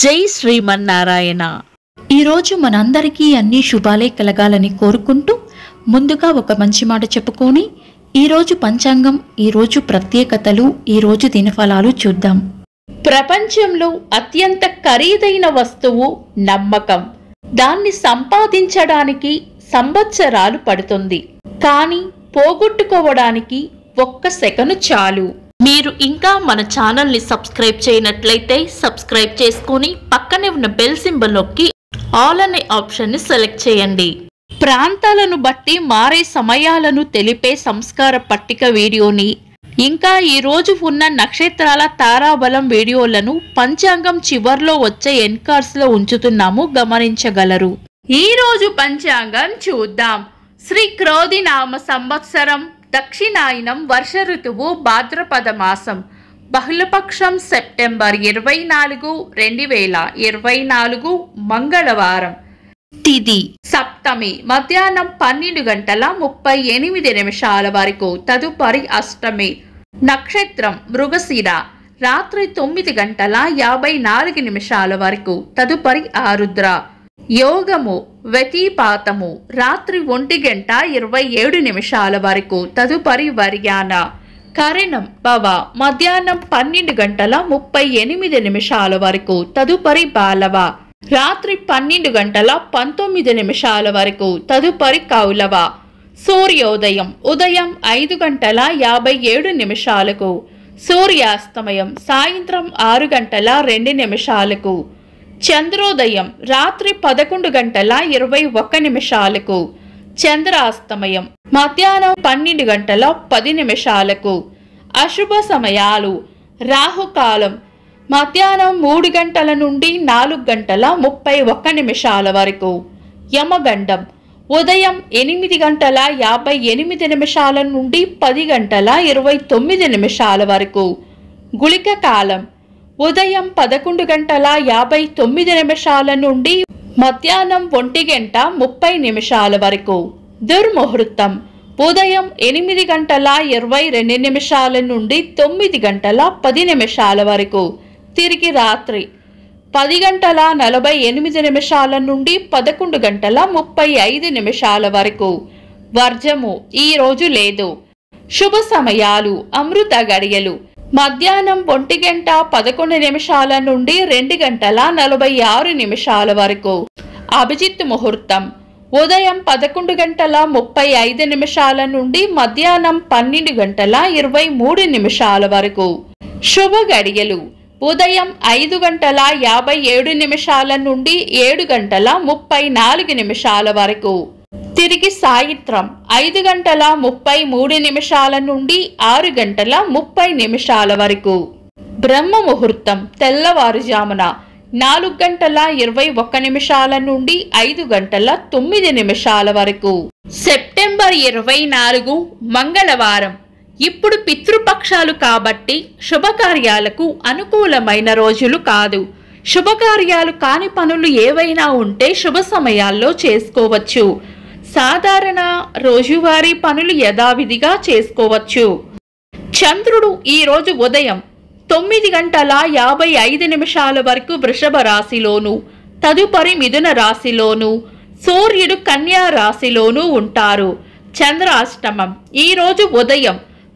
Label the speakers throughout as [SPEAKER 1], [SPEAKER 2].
[SPEAKER 1] జై శ్రీమన్నారాయణ.
[SPEAKER 2] ఈరోజు మనందరికీ అన్ని శుభాలే కలగాలని కోరుకుంటూ ముందుగా ఒక మంచి మాట చెప్పుకొని ఈరోజు పంచాంగం, ఈరోజు ప్రత్యేకతలు, ఈరోజు దినఫలాలు చూద్దాం.
[SPEAKER 1] ప్రపంచంలో అత్యంత ఖరీదైన వస్తువు నమ్మకం. దాన్ని సంపాదించడానికి సంవత్సరాలు పడుతుంది, కానీ పోగొట్టుకోవడానికి ఒక్క సెకను చాలు. మీరు ఇంకా మన ఛానల్ని సబ్స్క్రైబ్ చేయనట్లయితే సబ్స్క్రైబ్ చేసుకుని పక్కనే ఉన్న బెల్ సింబల్ నొక్కి ఆల్ అనే ఆప్షన్ని సెలెక్ట్ చేయండి. ప్రాంతాలను బట్టి మారే సమయాలను తెలిపే సంస్కార పట్టిక వీడియోని, ఇంకా ఈరోజు ఉన్న నక్షత్రాల తారాబలం వీడియోలను పంచాంగం చివర్లో వచ్చే ఎన్కార్స్లో ఉంచుతున్నాము, గమనించగలరు. ఈరోజు పంచాంగం చూద్దాం. శ్రీ క్రోధి నామ సంవత్సరం, దక్షిణాయనం, వర్ష ఋతువు, భాద్రపద మాసం, బహుళపక్షం, సెప్టెంబర్ 24, 2024 మంగళవారం. తిథి సప్తమి, మధ్యాహ్నం 12:38 వరకు, తదుపరి అష్టమి. నక్షత్రం మృగశిర, రాత్రి 9:54 వరకు, తదుపరి ఆరుద్ర. యోగము వ్యతిపాతము, రాత్రి 1:27 వరకు, తదుపరి వర్యాన. కరణం భవ, మధ్యాహ్నం 12:38 వరకు, తదుపరి బాలవ. రాత్రి 12:19 వరకు, తదుపరి కౌలవ. సూర్యోదయం ఉదయం 5:57, సూర్యాస్తమయం సాయంత్రం 6:02. చంద్రోదయం రాత్రి 11:21, చంద్రాస్తమయం మధ్యాహ్నం 12:10. అశుభ సమయాలు: రాహుకాలం మధ్యాహ్నం 3 గంటల నుండి 4:31 వరకు. యమగండం ఉదయం 8:58 నుండి 10:29 వరకు. గుళిక కాలం ఉదయం 11:59 నుండి మధ్యాహ్నం 1:30 వరకు. దుర్ముహూర్తం ఉదయం 8:22 నుండి 9:10 వరకు. తిరిగి రాత్రి 10:48 నుండి 11:35 వరకు. వర్జము ఈ రోజు లేదు. శుభ సమయాలు: అమృత గడియలు మధ్యాహ్నం 1:11 నుండి 2:46 వరకు. అభిజిత్ ముహూర్తం ఉదయం 11:35 నుండి మధ్యాహ్నం 12:23 వరకు. శుభ గడియలు ఉదయం 5:57 నుండి 7:34 వరకు. తిరిగి సాయంత్రం 5:33 నుండి 6:30 వరకు. బ్రహ్మ ముహూర్తం తెల్లవారుజామున 4:21 నుండి 5:09 వరకు. సెప్టెంబర్ 24 మంగళవారం. ఇప్పుడు పితృపక్షాలు కాబట్టి శుభకార్యాలకు అనుకూలమైన రోజులు కాదు. శుభకార్యాలు కాని పనులు ఏవైనా ఉంటే శుభ సమయాల్లో చేసుకోవచ్చు. సాధారణ రోజువారీ పనులు యథావిధిగా చేసుకోవచ్చు. చంద్రుడు ఈరోజు ఉదయం 9:55 వరకు వృషభ రాశిలోను, తదుపరి మిథున రాశిలోను, సూర్యుడు కన్యా రాశిలోనూ ఉంటారు. చంద్రాష్టమం ఈరోజు ఉదయం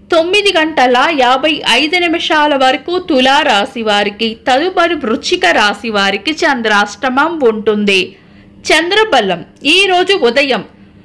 [SPEAKER 1] 9:55 వరకు తులారాశి వారికి, తదుపరి వృశ్చిక రాశి వారికి చంద్రాష్టమం ఉంటుంది. చంద్రబలం ఈరోజు ఉదయం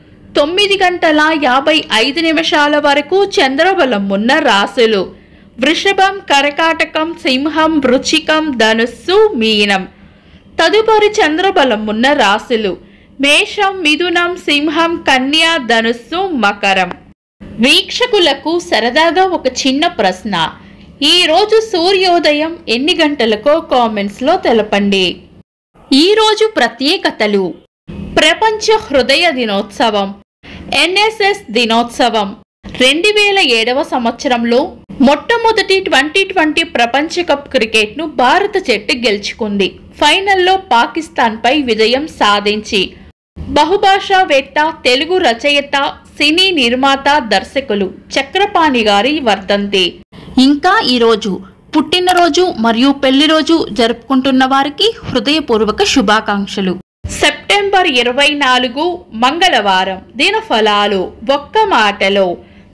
[SPEAKER 1] 9:55 వరకు చంద్రబలం ఉన్న రాశులు: వృషభం, కర్కాటకం, సింహం, వృశ్చికం, ధనుస్సు, మీనం. తదుపరి చంద్రబలం ఉన్న రాశులు: మేషం, మిథునం, సింహం, కన్యా, ధనుస్సు, మకరం. వీక్షకులకు సరదాగా ఒక చిన్న ప్రశ్న: ఈరోజు సూర్యోదయం ఎన్ని గంటలకో కామెంట్స్లో తెలపండి. ఈరోజు ప్రత్యేకతలు: ప్రపంచ హృదయ దినోత్సవం, ఎన్ఎస్ఎస్ దినోత్సవం. 2007వ సంవత్సరంలో మొట్టమొదటి 2020 ప్రపంచ కప్ క్రికెట్ను భారత జట్టు గెలుచుకుంది. ఫైనల్లో పాకిస్తాన్పై విజయం సాధించి. బహుభాషావేత్త, తెలుగు రచయిత, సినీ నిర్మాత, దర్శకులు చక్రపాణి గారి వర్ధంతి. ఇంకా ఈరోజు
[SPEAKER 2] పుట్టినరోజు మరియు పెళ్లి రోజు జరుపుకుంటున్న వారికి హృదయపూర్వక శుభాకాంక్షలు.
[SPEAKER 1] సెప్టెంబర్ 24 మంగళవారం. దినఫలాలు ఒక్క మాటలో.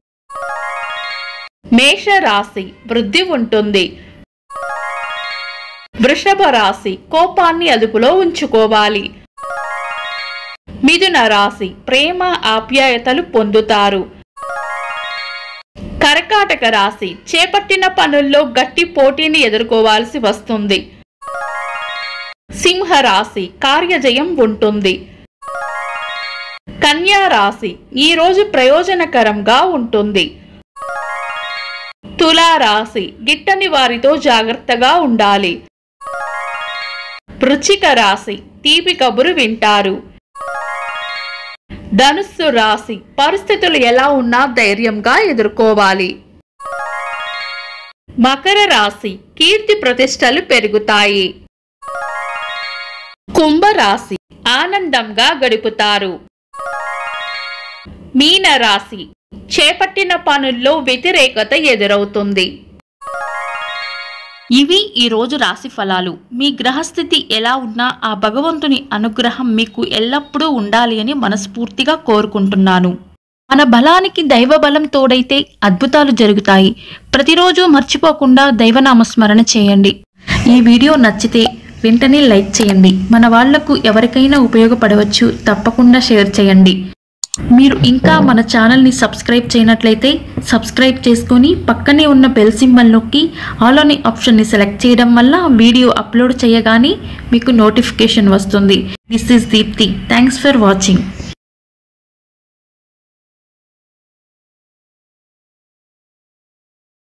[SPEAKER 1] మేషరాశి వృద్ధి ఉంటుంది. వృషభ రాశి కోపాన్ని అదుపులో ఉంచుకోవాలి. మిథున రాశి ప్రేమ ఆప్యాయతలు పొందుతారు. కర్కాటక రాశి చేపట్టిన పనుల్లో గట్టి పోటీని ఎదుర్కోవాల్సి వస్తుంది. సింహ రాశి కార్యజయం ఉంటుంది. కన్యా రాశి ఈ రోజు ప్రయోజనకరంగా ఉంటుంది. తులా రాశి గిట్టని వారితో జాగ్రత్తగా ఉండాలి. వృశ్చిక రాశి తీపి కబురు వింటారు. ధనుస్సు రాశి పరిస్థితులు ఎలా ఉన్నా ధైర్యంగా ఎదుర్కోవాలి. మకర రాశి కీర్తి ప్రతిష్టలు పెరుగుతాయి. కుంభరాశి ఆనందంగా గడుపుతారు. మీన రాశి చేపట్టిన పనుల్లో వ్యతిరేకత ఎదురవుతుంది.
[SPEAKER 2] ఇవి ఈ రోజు రాశి ఫలాలు. మీ గ్రహస్థితి ఎలా ఉన్నా ఆ భగవంతుని అనుగ్రహం మీకు ఎల్లప్పుడూ ఉండాలి అని మనస్ఫూర్తిగా కోరుకుంటున్నాను. మన బలానికి దైవ బలం తోడైతే అద్భుతాలు జరుగుతాయి. ప్రతిరోజు మర్చిపోకుండా దైవనామస్మరణ చేయండి. ఈ వీడియో నచ్చితే వెంటనే లైక్ చేయండి. మన వాళ్లకు ఎవరికైనా ఉపయోగపడవచ్చు. తప్పకుండా షేర్ చేయండి. మీరు ఇంకా మన ఛానల్ని సబ్స్క్రైబ్ చేయనట్లయితే సబ్స్క్రైబ్ చేసుకొని పక్కనే ఉన్న బెల్ సింబల్ నొక్కి ఆల్ అనే ఆప్షన్ని సెలెక్ట్ చేయడం వల్ల వీడియో అప్లోడ్ చేయగానే మీకు నోటిఫికేషన్ వస్తుంది. This is Deepti. Thanks for watching.